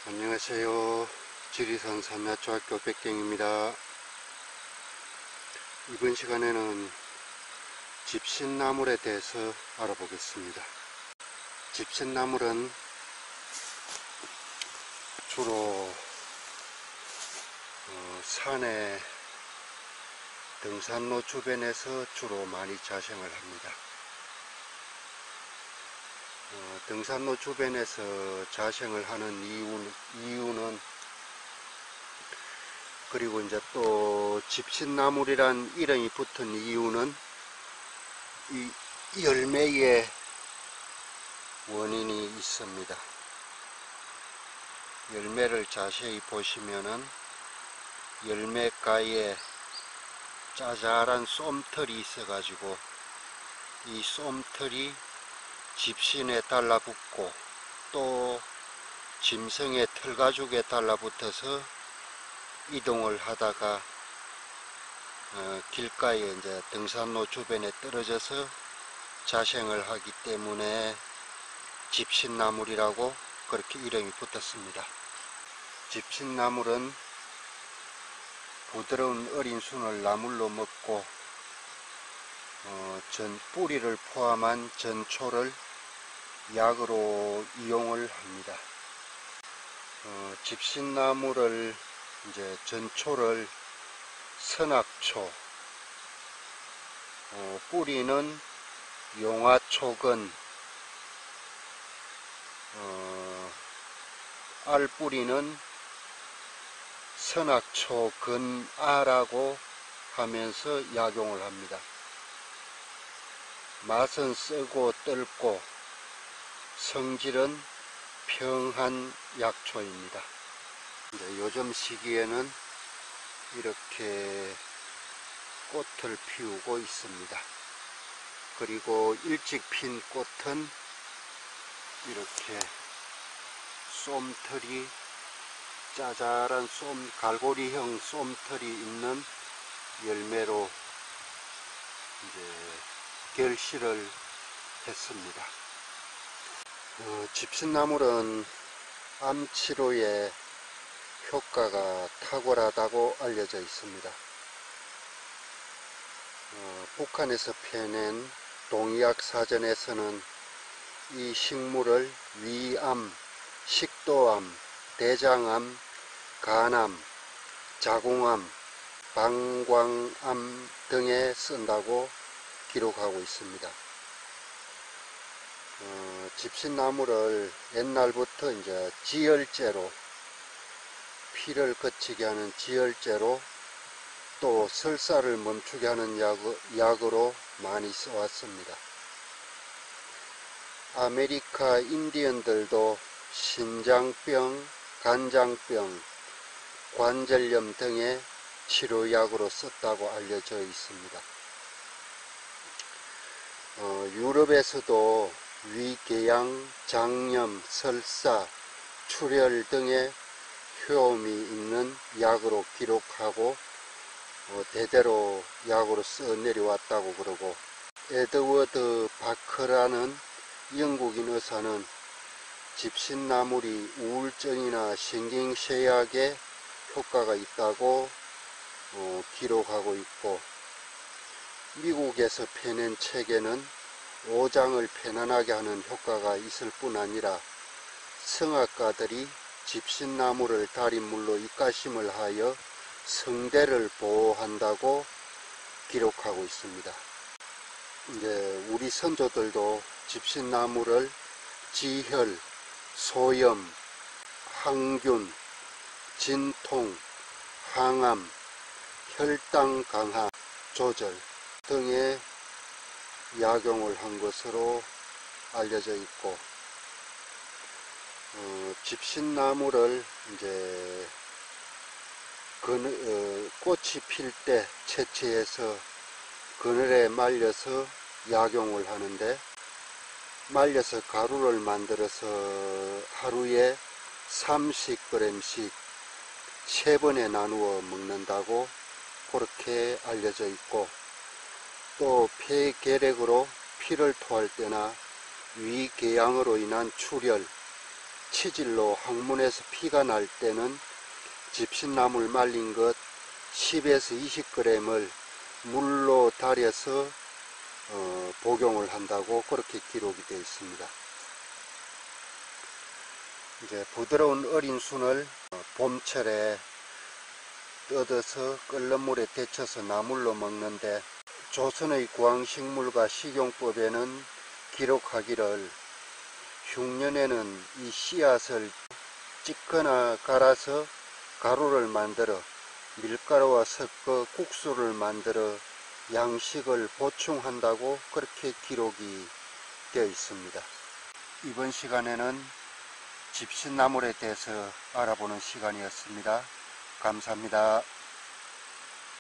안녕하세요. 지리산 산야초학교 백경입니다. 이번 시간에는 집신나물에 대해서 알아보겠습니다. 집신나물은 주로 산에 등산로 주변에서 주로 많이 자생을 합니다. 등산로 주변에서 자생을 하는 이유는 그리고 이제 또 집신나물이란 이름이 붙은 이유는 이 열매의 원인이 있습니다. 열매를 자세히 보시면은 열매가에 짜잘한 쏨털이 있어 가지고 이 쏨털이 집신에 달라붙고 또 짐승의 털가죽에 달라붙어서 이동을 하다가 길가에 이제 등산로 주변에 떨어져서 자생을 하기 때문에 집신나물이라고 그렇게 이름이 붙었습니다. 집신나물은 부드러운 어린 순을 나물로 먹고 전 뿌리를 포함한 전초를 약으로 이용을 합니다. 집신나물을 이제 전초를 선악초, 뿌리는 용화초근, 알뿌리는 선악초근아라고 하면서 약용을 합니다. 맛은 쓰고 떫고 성질은 평한 약초입니다. 요즘 시기에는 이렇게 꽃을 피우고 있습니다. 그리고 일찍 핀 꽃은 이렇게 쏨털이 짜잘한 갈고리형 쏨털이 있는 열매로 이제 결실을 했습니다. 집신나물은 암치료에 효과가 탁월하다고 알려져 있습니다. 북한에서 펴낸 동의학 사전에서는 이 식물을 위암, 식도암, 대장암, 간암, 자궁암, 방광암 등에 쓴다고 기록하고 있습니다. 집신나물을 옛날부터 이제 지혈제로, 피를 거치게 하는 지혈제로, 또 설사를 멈추게 하는 약으로 많이 써왔습니다. 아메리카 인디언들도 신장병, 간장병, 관절염 등의 치료약으로 썼다고 알려져 있습니다. 유럽에서도 위궤양, 장염, 설사, 출혈 등의 효험이 있는 약으로 기록하고 대대로 약으로 써 내려왔다고 그러고, 에드워드 바커라는 영국인 의사는 집신나물이 우울증이나 신경쇠약에 효과가 있다고 기록하고 있고, 미국에서 펴낸 책에는 오장을 편안하게 하는 효과가 있을 뿐 아니라 성악가들이 집신나물을 달인물로 입가심을 하여 성대를 보호한다고 기록하고 있습니다. 이제 우리 선조들도 집신나물을 지혈, 소염, 항균, 진통, 항암, 혈당 강화, 조절 등의 약용을 한 것으로 알려져 있고, 집신나물을 이제 꽃이 필 때 채취해서 그늘에 말려서 약용을 하는데, 말려서 가루를 만들어서 하루에 30g씩 3번에 나누어 먹는다고 그렇게 알려져 있고, 또 폐결핵으로 피를 토할 때나 위궤양으로 인한 출혈, 치질로 항문에서 피가 날 때는 집신나물 말린 것 10에서 20g을 물로 달여서 복용을 한다고 그렇게 기록이 되어 있습니다. 이제 부드러운 어린 순을 봄철에 뜯어서 끓는 물에 데쳐서 나물로 먹는데, 조선의 구황식물과 식용법에는 기록하기를 흉년에는 이 씨앗을 찢거나 갈아서 가루를 만들어 밀가루와 섞어 국수를 만들어 양식을 보충한다고 그렇게 기록이 되어 있습니다. 이번 시간에는 집신나물에 대해서 알아보는 시간이었습니다. 감사합니다.